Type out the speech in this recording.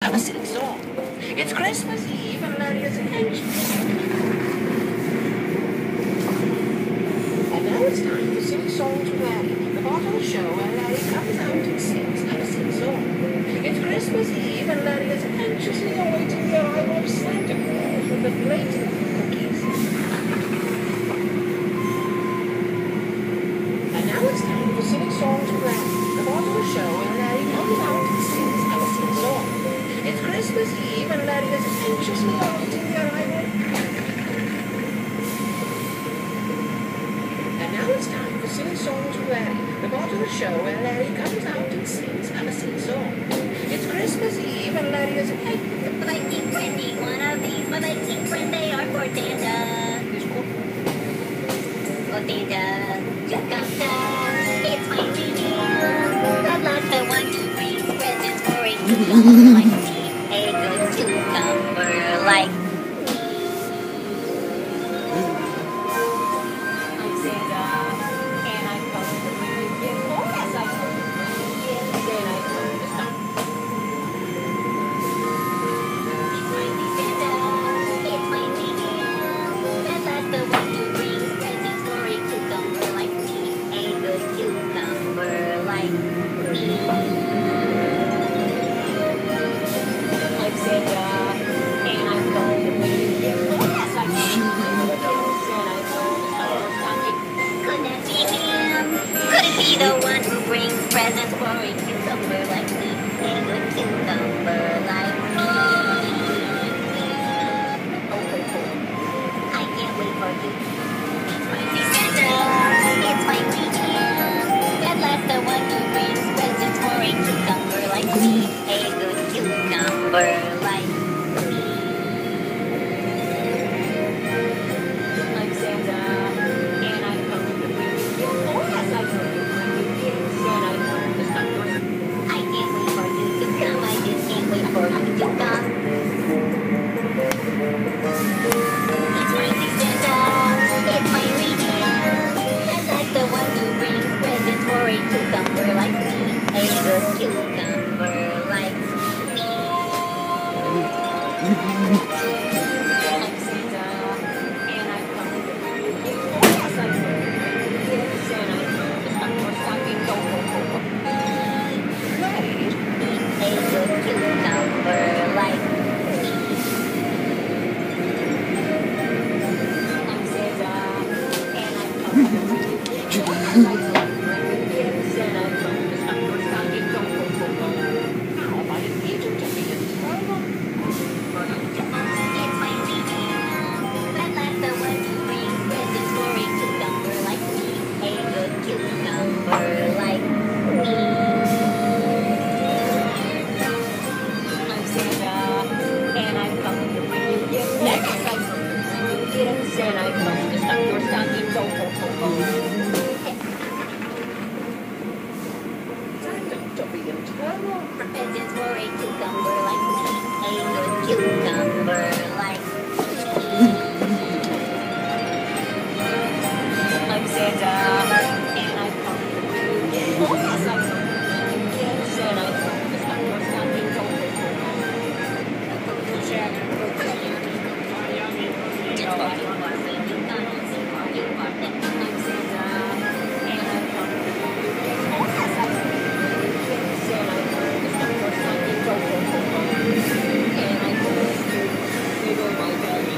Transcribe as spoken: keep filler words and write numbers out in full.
Have a silly song. It's Christmas Eve and Larry is anxious. And now it's time for Silly Songs with Larry, the part of the show where Larry comes out and sings a silly song. It's Christmas Eve and Larry is anxiously awaiting the arrival of Santa Claus with the belated cookies. And now it's time for Silly Songs with Larry, the part of the show where Larry comes out and sings a silly song. It's Christmas Eve and Larry is anxiously awaiting the arrival. And now it's time for Silly Songs with Larry, the part of the show where Larry comes out and sings a silly song. It's Christmas Eve and Larry is anxious. But I keep friendly one of these, but I keep friend they are for Santa. For Santa, just come down. It's my baby. At last I want to bring presents for a cucumber like me. A good cucumber like me. I'm Santa, and I come to bring you gifts. Oh yes, I come to bring you gifts, and I come to stop. It's my Santa, it's my baby. At last I want to bring presents for a cucumber like me. A good cucumber like me. I'm Santa, and I'm going to bring you gifts. Oh yes, I come to bring you gifts, and I come to stop your stocking. Could that be him? Could it be the one who brings presents for a cucumber like me? A good cucumber like me. I can't wait for you. It's my Santa, it's my baby. At last I want to bring presents for a cucumber like me. A good cucumber like me. I'm Santa, and I come to bring you gifts. Oh yes, I come to bring you gifts, and I come to stop your. I can't wait for you to come. I just can't wait for you to come. It's my Santa, it's my radio. I'd like the one who brings presents for a cucumber like me. A good cucumber like me. I'm Santa, and I come to bring you gifts. Oh yes, I come to bring you gifts, and I come to stop your stocking. Go, go, go, go. Right. A good cucumber like me. I'm Santa, and I come to bring you gifts. Oh yes, I come to bring you gifts, and I come to stop your stocking. Go, go, go, go. How about an Egypt to be in trouble? It's my baby. At last I want to bring presents for a cucumber like me. A good cucumber like me. I'm Santa, and I come to bring you gifts. Yes, I come to bring you gifts, and I come to stop your stocking. Go, go, go, go. Time to, to be in trouble. Presents for a cucumber like me. A good cucumber like me. I'm Santa, and I come to bring you gifts. Oh yes, I come to bring you gifts, and I come to stop your stocking. Go, go, go, go. Just for you, Barbie, you got on some for you, Barbie. I'm Santa, and I come to bring you gifts. Oh yes, I come to bring you gifts, and I come to stop your stocking. Go, go, go, go. And I come to wiggle my belly.